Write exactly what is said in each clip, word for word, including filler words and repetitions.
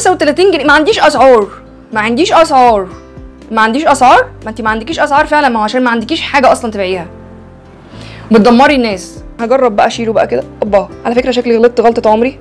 خمسة وتلاتين جنيه. ما عنديش اسعار، ما عنديش اسعار، ما عنديش اسعار. ما انت ما عندكيش اسعار فعلا، ما هو عشان ما عندكيش حاجه اصلا تبيعيها، بتدمري الناس. هجرب بقى اشيله بقى كده. اوبا، على فكره شكلي غلطت غلطه عمري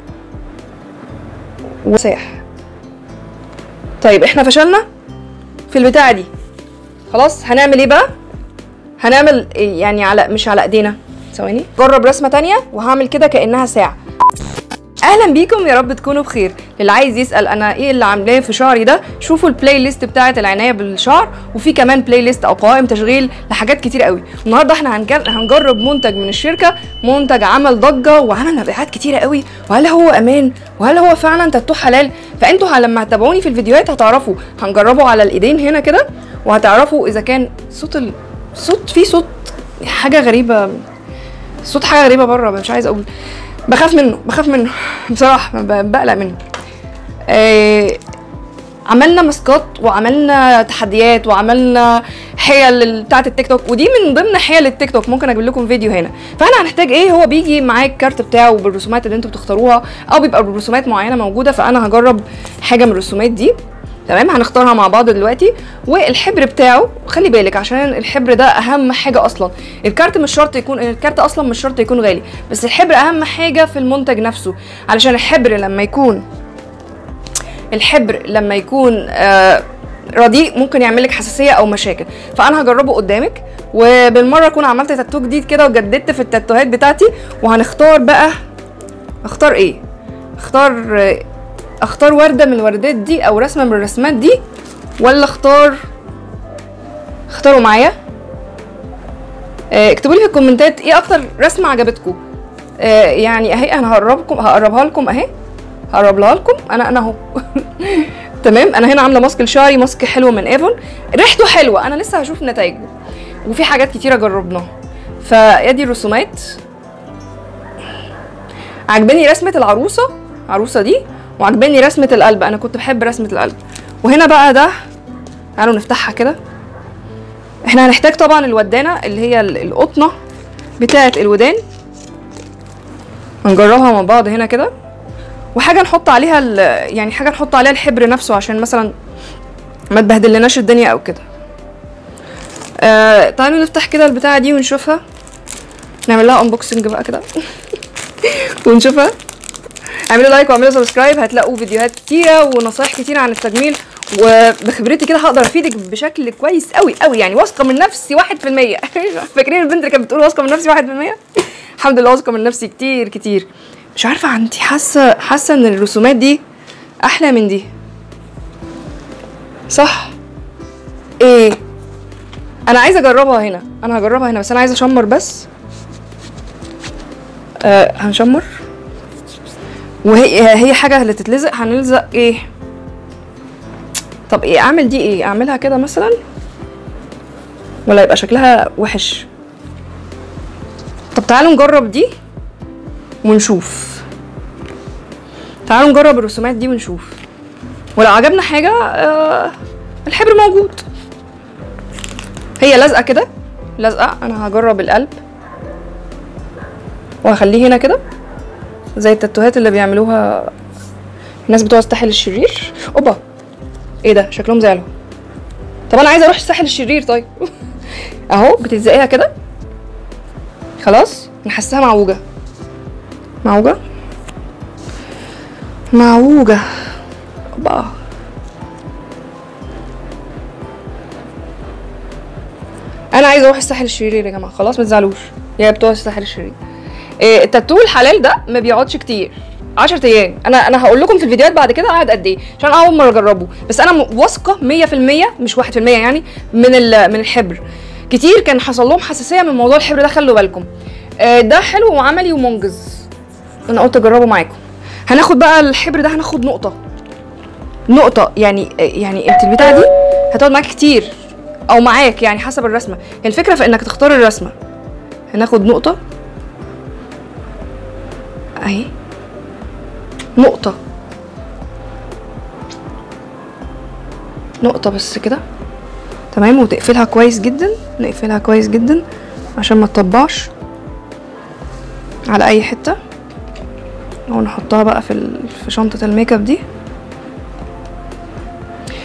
وساح. طيب احنا فشلنا في البتاعه دي، خلاص هنعمل ايه بقى؟ هنعمل إيه يعني؟ على مش على ايدينا. ثواني جرب رسمه تانية وهعمل كده كانها ساعه. اهلا بيكم، يا رب تكونوا بخير. اللي عايز يسال انا ايه اللي عاملاه في شعري ده، شوفوا البلاي ليست بتاعه العنايه بالشعر، وفي كمان بلاي ليست او قوائم تشغيل لحاجات كتير قوي. النهارده احنا هنجرب منتج من الشركه، منتج عمل ضجه وعمل مبيعات كتيره قوي، وهل هو امان؟ وهل هو فعلا تاتو حلال؟ فانتوا لما هتتابعوني في الفيديوهات هتعرفوا. هنجربه على الايدين هنا كده، وهتعرفوا اذا كان صوت ال... صوت في صوت حاجه غريبه، صوت حاجه غريبه بره، مش عايز اقول، بخاف منه بخاف منه بصراحه، بقلق منه. آه عملنا ماسكات وعملنا تحديات وعملنا حيل بتاعه التيك توك، ودي من ضمن حيل التيك توك، ممكن اجيب لكم فيديو هنا. فاحنا هنحتاج ايه؟ هو بيجي معايا الكارت بتاعه بالرسومات اللي انتوا بتختاروها، او بيبقى برسومات معينه موجوده. فانا هجرب حاجه من الرسومات دي، تمام؟ هنختارها مع بعض دلوقتي. والحبر بتاعه خلي بالك، عشان الحبر ده اهم حاجه اصلا. الكارت مش شرط يكون، الكارت اصلا مش شرط يكون غالي، بس الحبر اهم حاجه في المنتج نفسه، علشان الحبر لما يكون الحبر لما يكون آه رديء ممكن يعمل لك حساسيه او مشاكل. فانا هجربه قدامك، وبالمره اكون عملت تاتو جديد كده وجددت في التاتوهات بتاعتي. وهنختار بقى، اختار ايه؟ اختار آه اختار ورده من الوردات دي او رسمه من الرسمات دي، ولا اختار؟ اختاروا معايا. اه اكتبوا لي في الكومنتات ايه اكتر رسمه عجبتكم. اه يعني اهي انا هقربكم، هقربها لكم اهي، هقربها لكم انا انا اهو تمام. انا هنا عامله ماسك لشعري، ماسك حلو من ايفون، ريحته حلوه، انا لسه هشوف نتائجه، وفي حاجات كتيره جربناها. فادي الرسومات. عجباني رسمه العروسه، العروسه دي، وعجباني رسمه القلب، انا كنت بحب رسمه القلب. وهنا بقى ده، تعالوا نفتحها كده. احنا هنحتاج طبعا الودانه اللي هي القطنه بتاعه الودان، هنجربها مع بعض هنا كده. وحاجه نحط عليها يعني حاجه نحط عليها الحبر نفسه، عشان مثلا ما تبهدلناش الدنيا او كده. آه تعالوا نفتح كده البتاعه دي ونشوفها، نعمل لها انبوكسنج بقى كده ونشوفها. اعملوا لايك واعملوا سبسكرايب، هتلاقوا فيديوهات كتيره ونصايح كتيره عن التجميل، وبخبرتي كده هقدر افيدك بشكل كويس قوي قوي. يعني واثقه من نفسي واحد في المية فاكرين البنت اللي كانت بتقول واثقه من نفسي واحد في المية؟ الحمد لله واثقه من نفسي كتير كتير. مش عارفه عندي، حاسه حاسه ان الرسومات دي احلى من دي، صح؟ ايه، انا عايزه اجربها هنا، انا هجربها هنا، بس انا عايزه اشمر بس. آه هنشمر، وهي هي حاجه اللي تتلزق، هنلزق ايه؟ طب ايه اعمل دي؟ ايه اعملها كده مثلا، ولا يبقى شكلها وحش؟ طب تعالوا نجرب دي ونشوف، تعالوا نجرب الرسومات دي ونشوف، ولو عجبنا حاجه آه الحبر موجود. هي لازقه كده، لازقه. انا هجرب القلب وهخليه هنا كده زي التاتوهات اللي بيعملوها الناس بتوع الساحل الشرير. اوبا، ايه ده؟ شكلهم زعلوا. طب انا عايزه اروح الساحل الشرير. طيب اهو بتلزقيها كده، خلاص. نحسها معوجه، معوجه معوجه. اوبا، انا عايزه اروح الساحل الشرير يا جماعه، خلاص ما تزعلوش يا بتوع الساحل الشرير. إيه التاتو الحلال ده ما بيقعدش كتير، عشرة ايام. انا انا هقول لكم في الفيديوهات بعد كده قعد قد ايه، عشان اول مره اجربه. بس انا واثقه مية في المية مش واحد في المية يعني من من الحبر. كتير كان حصل لهم حساسيه من موضوع الحبر ده، خلوا بالكم. آه ده حلو وعملي ومنجز، انا قلت اجربه معاكم. هناخد بقى الحبر ده، هناخد نقطه نقطه يعني يعني انت البتاعه دي هتقعد معاك كتير او معاك يعني حسب الرسمه. الفكره في انك تختار الرسمه. هناخد نقطه اهي، نقطة نقطة بس كده، تمام. وتقفلها كويس جدا، نقفلها كويس جدا عشان ما تطبعش على اي حتة. ونحطها بقى في في شنطة الميك اب دي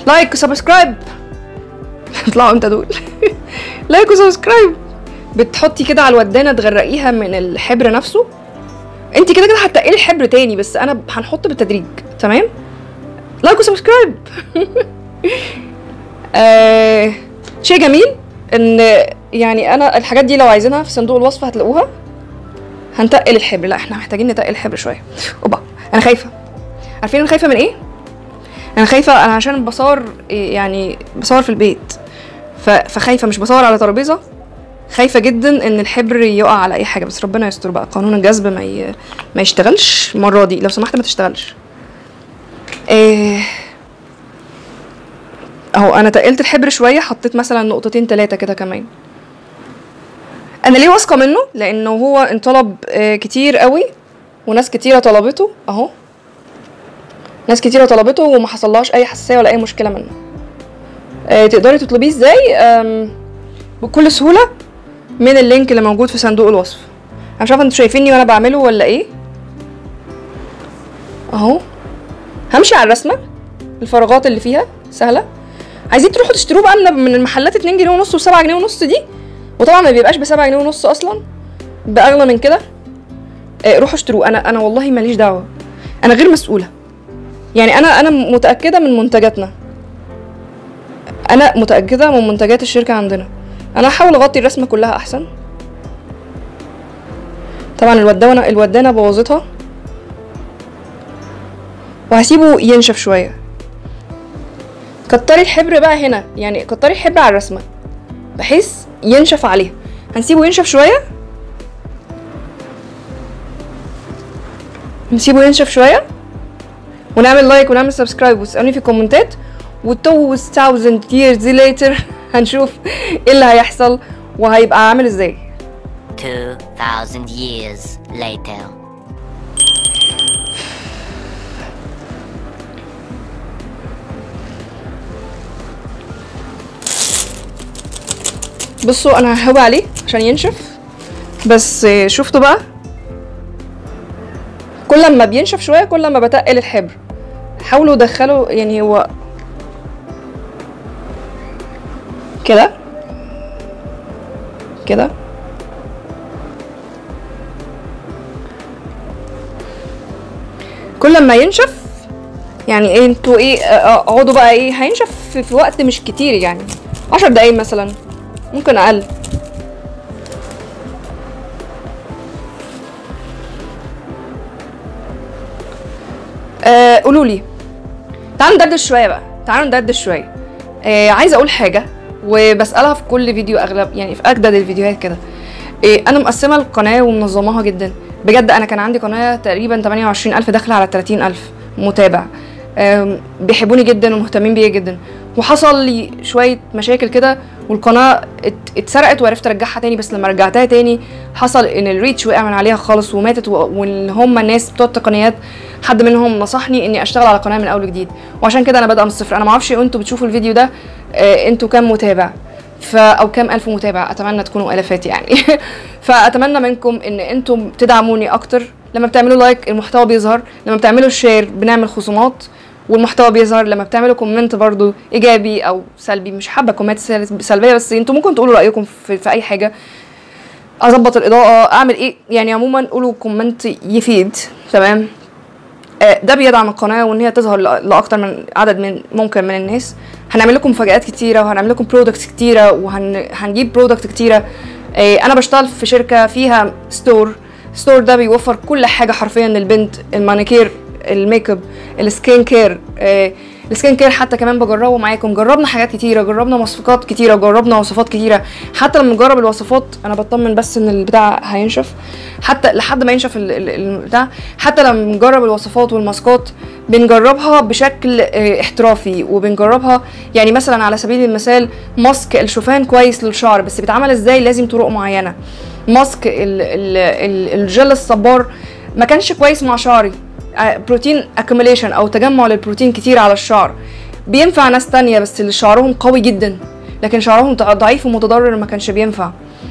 لايك وسبسكرايب. طلعوا امتى دول؟ لايك وسبسكرايب. بتحطي كده على الودانه تغرقيها من الحبر نفسه. انت كده كده هتقلي الحبر تاني، بس انا هنحط بالتدريج. تمام؟ لايك وسبسكرايب. آه شيء جميل ان يعني انا الحاجات دي لو عايزينها في صندوق الوصف هتلاقوها. هنتقل الحبر. لا احنا محتاجين نتقل الحبر شويه. اوبا انا خايفه. عارفين انا خايفه من ايه؟ انا خايفه انا عشان بصور، يعني بصور في البيت، فخايفه مش بصور على ترابيزه. خايفه جدا ان الحبر يقع على اي حاجه، بس ربنا يستر بقى. قانون الجذب ما ي... ما يشتغلش المره دي، لو سمحت ما تشتغلش. ايه اهو انا تقلت الحبر شويه، حطيت مثلا نقطتين ثلاثه كده كمان. انا ليه واثقه منه؟ لانه هو انطلب آه كتير قوي، وناس كتيره طلبته اهو. ناس كتيره طلبته وما حصلهاش اي حساسيه ولا اي مشكله منه. آه تقدري تطلبيه ازاي؟ بكل سهوله من اللينك اللي موجود في صندوق الوصف. انا مش عارفه انتوا شايفيني وانا بعمله ولا ايه. اهو همشي على الرسمه، الفراغات اللي فيها سهله. عايزين تروحوا تشتروه بقى من المحلات اتنين جنيه ونص وسبعة جنيه ونص دي، وطبعا ما بيبقاش بسبعة جنيه ونص اصلا، باغلى من كده. آه روحوا اشتروه. انا انا والله ماليش دعوه، انا غير مسؤوله. يعني انا انا متاكده من منتجاتنا، انا متاكده من منتجات الشركه عندنا. انا هحاول اغطي الرسمه كلها احسن. طبعا الودانه الودانه بوظتها، وهسيبه ينشف شويه. كتري الحبر بقى هنا، يعني كتري الحبر على الرسمه بحيث ينشف عليها. هنسيبه ينشف شويه، نسيبه ينشف شويه، ونعمل لايك ونعمل سبسكرايب وتسالوني في الكومنتات. و two thousand years later هنشوف ايه اللي هيحصل وهيبقى عامل ازاي. two thousand years later. بصوا انا ههوي عليه عشان ينشف، بس شفتوا بقى كل ما بينشف شويه كل ما بتقل الحبر. حاولوا دخلوا يعني هو كده كده كل ما ينشف. يعني ايه انتوا ايه اقعدوا بقى ايه هينشف في, في وقت مش كتير، يعني عشر دقايق مثلا، ممكن اقل. آه قولوا لي، تعالوا ندردش شويه بقى، تعالوا ندردش شويه. آه عايزه اقول حاجه وبسالها في كل فيديو، اغلب يعني في اجدد الفيديوهات كده. آه انا مقسمه القناه ومنظماها جدا بجد. انا كان عندي قناه تقريبا تمانية وعشرين الف داخله على تلاتين الف متابع. آه بيحبوني جدا ومهتمين بيا جدا، وحصل لي شويه مشاكل كده والقناه اتسرقت وعرفت ارجعها تاني. بس لما رجعتها تاني حصل ان الريتش وقع من عليها خالص وماتت. واللي هم الناس بتوع التقنيات حد منهم نصحني اني اشتغل على قناه من اول وجديد، وعشان كده انا بادئه من الصفر. انا ما اعرفش انتوا بتشوفوا الفيديو ده آه انتوا كام متابع ف او كام الف متابع، اتمنى تكونوا الافات يعني. فاتمنى منكم ان انتم تدعموني اكتر. لما بتعملوا لايك المحتوى بيظهر، لما بتعملوا شير بنعمل خصومات والمحتوى بيظهر، لما بتعملوا كومنت برضو ايجابي او سلبي. مش حابه كومنت سلبيه، بس انتوا ممكن تقولوا رايكم في, في اي حاجه، اظبط الاضاءه، اعمل ايه يعني. عموما قولوا كومنت يفيد. تمام؟ آه ده بيدعم القناه وان هي تظهر لاكتر من عدد من ممكن من الناس. هنعمل لكم مفاجآت كتيره وهنعمل لكم برودكتس كتيره وهنجيب برودكت كتيره. آه انا بشتغل في شركه فيها ستور. ستور ده بيوفر كل حاجه حرفيا للبنت، المانيكير، الميك اب، السكين كير. آه السكين كير حتى كمان بجربه معاكم. جربنا حاجات كتيره، جربنا مواصفات كتيره، جربنا وصفات كتيره. حتى لما نجرب الوصفات انا بطمن بس ان البتاع هينشف، حتى لحد ما ينشف البتاع. حتى لما نجرب الوصفات والماسكات بنجربها بشكل آه احترافي، وبنجربها يعني مثلا على سبيل المثال ماسك الشوفان كويس للشعر، بس بيتعمل ازاي؟ لازم طرق معينه. ماسك ال ال ال الجل الصبار ما كانش كويس مع شعري، بروتين اكوميليشن او تجمع للبروتين كتير على الشعر. بينفع ناس تانية بس اللي شعرهم قوي جدا، لكن شعرهم ضعيف ومتضرر ما كانش بينفع.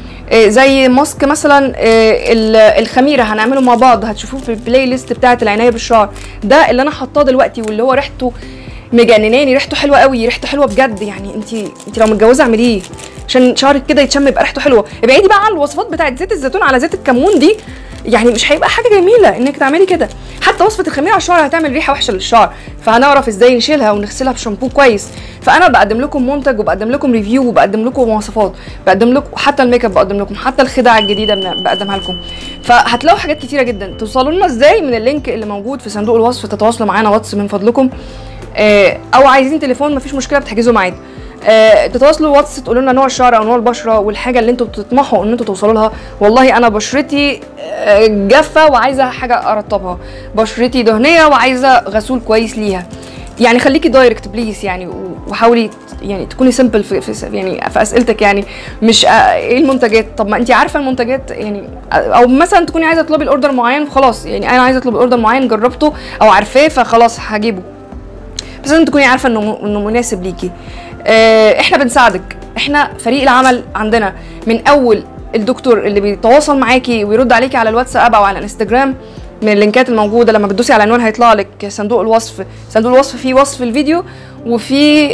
زي ماسك مثلا الخميره هنعمله مع بعض، هتشوفوه في البلاي ليست بتاعه العنايه بالشعر. ده اللي انا حاطاه دلوقتي واللي هو ريحته مجنناني، ريحته حلوه قوي، ريحته حلوه بجد. يعني انت انت لو متجوزه اعمليه عشان شعرك كده يتشم يبقى ريحته حلوه. ابعدي بقى عن الوصفات بتاعت زيت الزيتون على زيت الكمون دي، يعني مش هيبقى حاجه جميله انك تعملي كده. حتى وصفه الخميره على الشعر هتعمل ريحه وحشه للشعر، فهنعرف ازاي نشيلها ونغسلها بشامبو كويس. فانا بقدم لكم منتج وبقدم لكم ريفيو وبقدم لكم مواصفات، بقدم لكم حتى الميك اب، بقدم لكم حتى الخدع الجديده بقدمها لكم. فهتلاقوا حاجات كتيره جدا. توصلوا لنا ازاي؟ من اللينك اللي موجود في صندوق الوصف. تتواصلوا معانا واتس من فضلكم، او عايزين تليفون مفيش مشكله بتحجزوا ميعاد. أه تتواصلوا واتس، تقولوا لنا نوع الشعر او نوع البشره والحاجه اللي انتوا بتطمحوا ان انتوا توصلوا لها. والله انا بشرتي جافه وعايزه حاجه ارطبها، بشرتي دهنيه وعايزه غسول كويس ليها. يعني خليكي دايركت بليز يعني، وحاولي يعني تكوني سمبل في, في يعني في اسئلتك. يعني مش ايه المنتجات، طب ما انت عارفه المنتجات يعني، او مثلا تكوني عايزه تطلبي الاوردر معين خلاص، يعني انا عايزه اطلب الاوردر معين جربته او عارفاه فخلاص هجيبه، بس لازم تكوني عارفه انه انه مناسب ليكي. اه احنا بنساعدك، احنا فريق العمل عندنا من اول الدكتور اللي بيتواصل معاكي ويرد عليكي على الواتساب او على الانستجرام من اللينكات الموجوده. لما بتدوسي على العنوان هيطلع لك صندوق الوصف. صندوق الوصف فيه وصف الفيديو وفي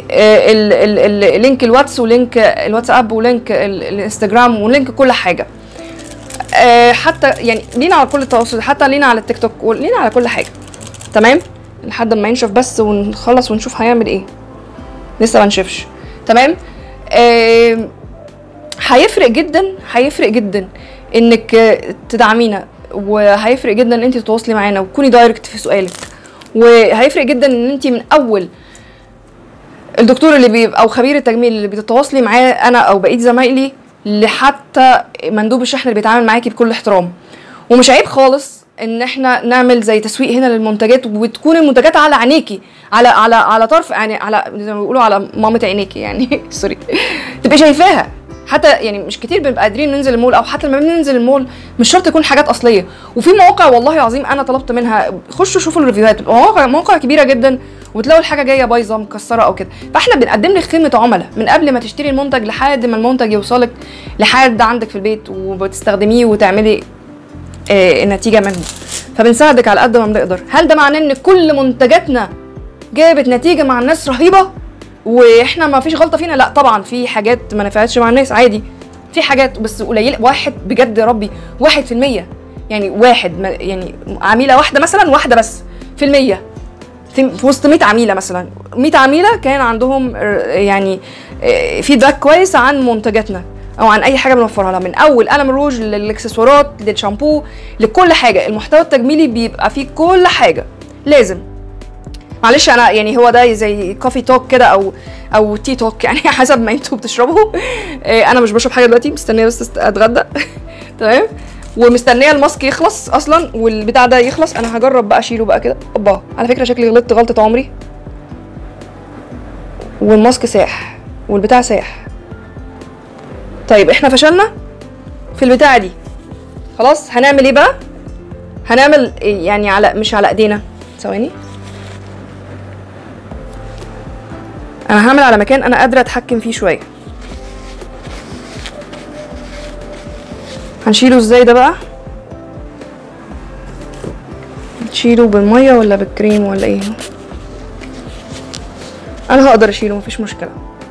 لينك الواتس ولينك الواتساب ولينك الانستجرام ولينك كل حاجه. اه حتى يعني لينا على كل التواصل، حتى لينا على التيك توك ولينا على كل حاجه. تمام لحد ما ينشف بس ونخلص ونشوف هيعمل ايه. لسه ما نشفش. تمام. آه هيفرق جدا، هيفرق جدا انك تدعمينا، وهيفرق جدا ان انت تتواصلي معانا وتكوني دايركت في سؤالك، وهيفرق جدا ان انت من اول الدكتور اللي بيبقى او خبير التجميل اللي بتتواصلي معاه انا او بقيه زمايلي لحتى مندوب الشحن اللي بيتعامل معاكي بكل احترام. ومش عيب خالص ان احنا نعمل زي تسويق هنا للمنتجات، وتكون المنتجات على عينيكي، على على على طرف يعني، على زي ما بيقولوا على مامة عينيكي يعني سوري، تبقي شايفاها. حتى يعني مش كتير بنبقى قادرين ننزل المول، او حتى لما بننزل المول مش شرط تكون حاجات اصليه. وفي مواقع والله العظيم انا طلبت منها، خشوا شوفوا الريفيوهات، مواقع مواقع كبيره جدا وتلاقوا الحاجه جايه بايظه مكسره او كده. فاحنا بنقدم لك خدمه عملاء من قبل ما تشتري المنتج لحد ما المنتج يوصلك لحد عندك في البيت وبتستخدميه وتعملي آه النتيجه منه. فبنساعدك على قد ما بنقدر. هل ده معناه ان كل منتجاتنا جابت نتيجه مع الناس رهيبه واحنا ما فيش غلطه فينا؟ لا طبعا في حاجات ما نفعتش مع الناس عادي، في حاجات بس قليله، واحد بجد يا ربي واحد في المية، يعني واحد يعني عميله واحده مثلا، واحده بس في المية في, في وسط مية عميله مثلا، مية عميله كان عندهم يعني فيدباك كويس عن منتجاتنا او عن اي حاجه بنوفرها لها، من اول قلم الروج للاكسسوارات للشامبو لكل حاجه. المحتوى التجميلي بيبقى فيه كل حاجه لازم. معلش انا يعني هو ده زي كوفي توك كده او او تي توك يعني حسب ما انتوا بتشربوا. انا مش بشرب حاجه دلوقتي، مستنيه بس اتغدى تمام، ومستنيه الماسك يخلص اصلا والبتاع ده يخلص. انا هجرب بقى اشيله بقى كده. اوبا على فكره شكلي غلطت غلطه عمري، والماسك ساح والبتاع ساح. طيب احنا فشلنا في البتاعه دي، خلاص هنعمل ايه بقى؟ هنعمل يعني على مش على ايدينا، ثواني انا هعمل على مكان انا قادره اتحكم فيه شويه. هنشيله ازاي ده بقى؟ نشيله بالميه ولا بالكريم ولا ايه؟ انا هقدر اشيله مفيش مشكله.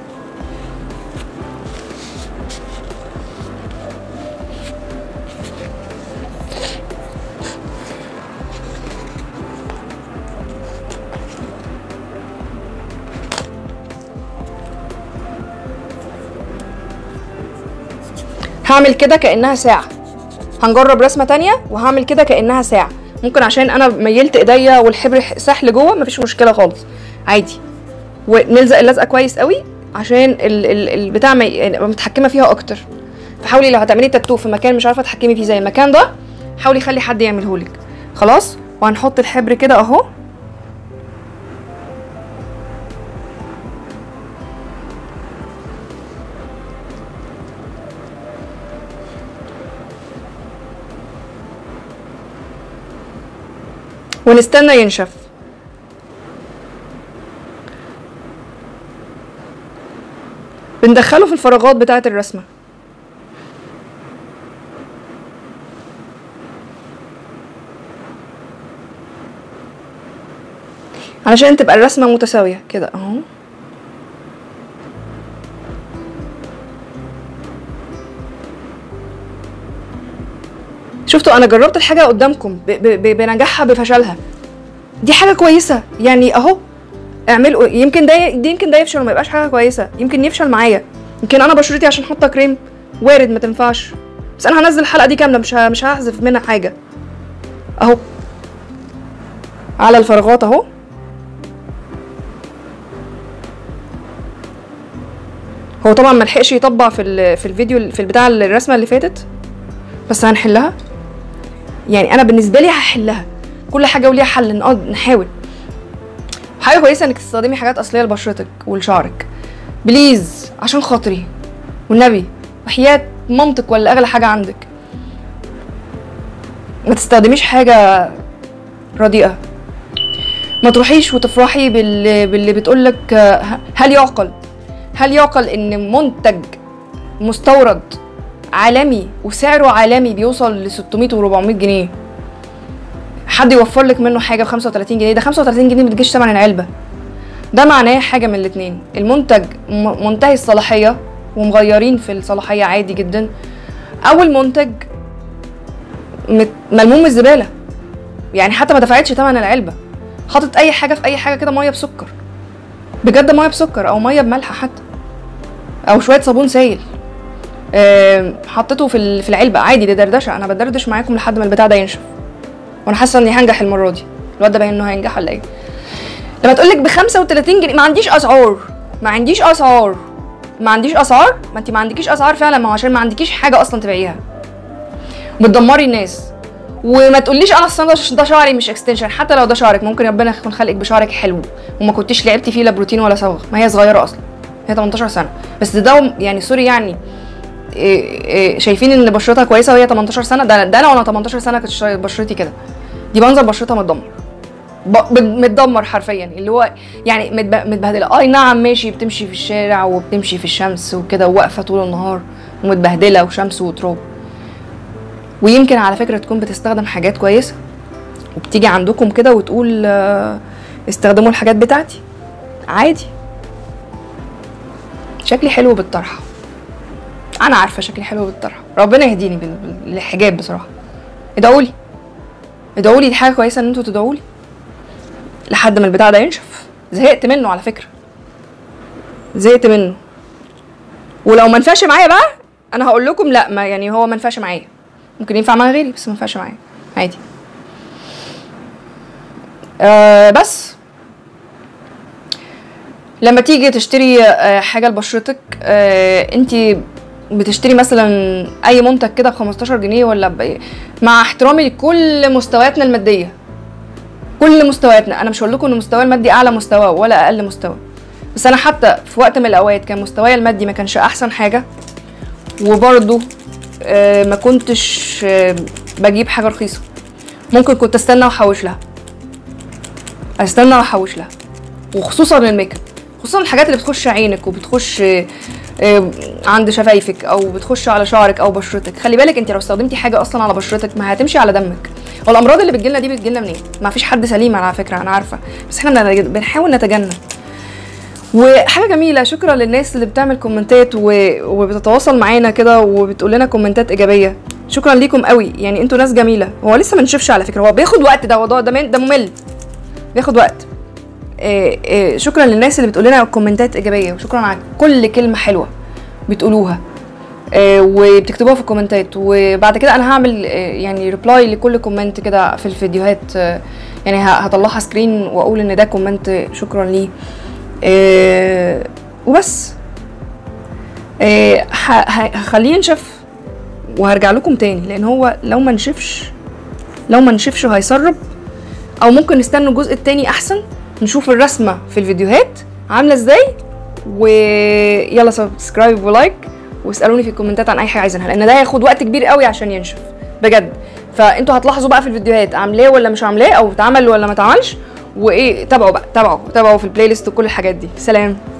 هعمل كده كأنها ساعة. هنجرب رسمة تانية وهعمل كده كأنها ساعة، ممكن عشان انا ميلت ايديا والحبر ساح لجوه مفيش مشكلة خالص عادي. ونلزق اللزقة كويس قوي عشان البتاع ابقى متحكمة فيها اكتر. فحاولي لو هتعملي تاتو في مكان مش عارفة تتحكمي فيه زي المكان ده، حاولي خلي حد يعملهولك. خلاص وهنحط الحبر كده اهو. ونستنى ينشف. بندخله في الفراغات بتاعة الرسمة. علشان تبقى الرسمه متساويه كده اهو. شفتوا انا جربت الحاجه قدامكم بنجاحها بفشلها، دي حاجه كويسه يعني اهو. اعملوا يمكن ده دي يمكن ده يفشل وما يبقاش حاجه كويسه، يمكن يفشل معايا، يمكن انا بشرتي عشان حاطه كريم وارد ما تنفعش، بس انا هنزل الحلقه دي كامله مش مش هحذف منها حاجه اهو على الفراغات اهو. هو طبعا ما لحقش يطبع في في الفيديو في البتاع الرسمه اللي فاتت، بس هنحلها يعني. انا بالنسبه لي هحلها، كل حاجه وليها حل، نقعد نحاول. حاجه كويسه انك تستخدمي حاجات اصليه لبشرتك ولشعرك بليز، عشان خاطري والنبي وحياه مامتك ولا اغلى حاجه عندك. ما تستخدميش حاجه رديئه، ما تروحيش وتفرحي باللي, باللي بتقولك. هل يعقل هل يعقل ان منتج مستورد عالمي وسعره عالمي بيوصل ل ستمية و أربعمية جنيه حد يوفر لك منه حاجه ب خمسة وتلاتين جنيه؟ ده خمسة وتلاتين جنيه ما بتجيش ثمن العلبه. ده معناه حاجه من الاثنين، المنتج منتهي الصلاحيه ومغيرين في الصلاحيه عادي جدا، او المنتج ملموم الزباله يعني، حتى ما دفعتش ثمن العلبه، حاطط اي حاجه في اي حاجه كده، ميه بسكر بجد، ميه بسكر او ميه بملح حتى، او شويه صابون سائل أه حطيته في في العلبه عادي. دي دردشه، انا بدردش معاكم لحد ما البتاع ده ينشف، وانا حاسه اني هنجح المره دي. الواد ده باين انه هينجح ولا ايه؟ لما تقولك ب خمسة وتلاتين جنيه، ما عنديش اسعار ما عنديش اسعار ما عنديش اسعار ما انت ما عندكيش اسعار فعلا، ما هو عشان ما عندكيش حاجه اصلا تبيعيها، بتدمري الناس. وما تقوليش انا اصلا ده شعري مش اكستنشن، حتى لو ده شعرك ممكن ربنا يكون خلقك بشعرك حلو وما كنتيش لعبتي فيه لا بروتين ولا صبغه، ما هي صغيره اصلا، هي تمنتاشر سنه بس. ده يعني سوري يعني إيه إيه شايفين ان بشرتها كويسه وهي تمنتاشر سنه؟ ده ده انا وانا تمنتاشر سنه كنت بشرتي كده، دي منظر بشرتها متدمر متدمر حرفيا، اللي هو يعني متبهدله. اي نعم ماشي، بتمشي في الشارع وبتمشي في الشمس وكده وواقفه طول النهار ومتبهدله وشمس وتراب، ويمكن على فكره تكون بتستخدم حاجات كويسه وبتيجي عندكم كده وتقول استخدموا الحاجات بتاعتي عادي. شكلي حلو بالطرحه، انا عارفه شكلي حلو بالطرحه، ربنا يهديني بالحجاب بصراحه. ادعوا لي ادعوا لي، دي حاجه كويسه ان انتوا تدعوا لي لحد ما البتاع ده ينشف. زهقت منه على فكره، زهقت منه. ولو ما نفعش معايا بقى انا هقول لكم لا، ما يعني هو ما نفعش معايا، ممكن ينفع مع غيري بس ما ينفعش معايا عادي. آه بس لما تيجي تشتري آه حاجه لبشرتك، آه انتي بتشتري مثلا اي منتج كده ب خمستاشر جنيه ولا ب... مع احترامي لكل مستوياتنا الماديه، كل مستوياتنا، انا مش هقول لكم ان مستواي المادي اعلى مستوى ولا اقل مستوى، بس انا حتى في وقت من الاوقات كان مستواي المادي ما كانش احسن حاجه، وبرده آه ما كنتش آه بجيب حاجه رخيصه، ممكن كنت استنى واحوش لها استنى واحوش لها وخصوصا الميك اب، خصوصا الحاجات اللي بتخش عينك وبتخش آه آه عند شفايفك او بتخش على شعرك او بشرتك. خلي بالك انت لو استخدمتي حاجه اصلا على بشرتك ما هتمشي على دمك. والامراض اللي بتجيلنا دي بتجيلنا منين؟ ما فيش حد سليم على فكره، انا عارفه، بس احنا بنحاول نتجنب. وحاجه جميله، شكرا للناس اللي بتعمل كومنتات وبتتواصل معانا كده وبتقول لنا كومنتات ايجابيه، شكرا ليكم قوي، يعني انتوا ناس جميله. هو لسه ما نشوفش على فكره، هو بياخد وقت، ده ده ده ممل، بياخد وقت. إيه إيه شكرا للناس اللي بتقول لنا كومنتات ايجابيه، وشكرا على كل كلمه حلوه بتقولوها إيه وبتكتبوها في الكومنتات. وبعد كده انا هعمل إيه يعني ريبلاي لكل كومنت كده في الفيديوهات، إيه يعني هطلعها سكرين واقول ان ده كومنت شكرا ليه. إيه وبس إيه هخليه ينشف وهرجع لكم تاني، لان هو لو ما نشفش لو ما نشفش هيسرب، او ممكن نستنوا الجزء التاني احسن نشوف الرسمه في الفيديوهات عامله ازاي. ويلا سبسكرايب ولايك واسالوني في الكومنتات عن اي حاجه عايزينها، لان ده هياخد وقت كبير قوي عشان ينشف بجد. فانتوا هتلاحظوا بقى في الفيديوهات عاملاه ولا مش عاملاه، او اتعمل ولا ما اتعملش، وايه تابعوا بقى تابعوا تابعوا في البلاي ليست وكل الحاجات دي. سلام.